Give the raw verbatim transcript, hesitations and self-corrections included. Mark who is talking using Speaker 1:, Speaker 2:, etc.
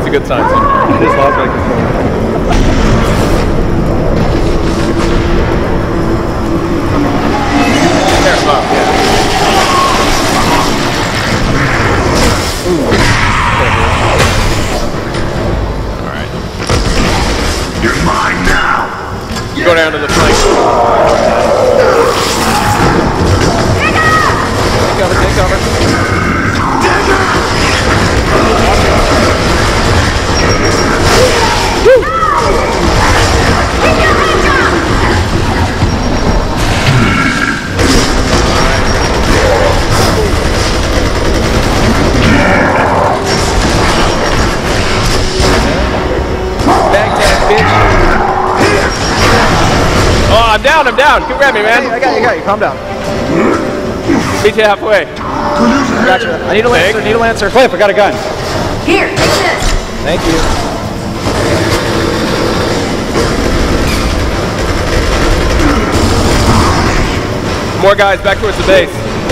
Speaker 1: a good sign so far.
Speaker 2: I just lost my control.
Speaker 1: There, up, yeah. Alright.
Speaker 3: You're mine now.
Speaker 1: You go down to the flank. Take cover, take cover. Oh, I'm down, I'm down. Come grab me, man.
Speaker 4: Hey, I got you, I got you. Calm down.
Speaker 1: Meet you halfway.
Speaker 4: Gotcha. I need a lancer, need a lancer. Cliff, I got a gun.
Speaker 5: Here, take this.
Speaker 4: Thank you.
Speaker 1: More guys back towards the base.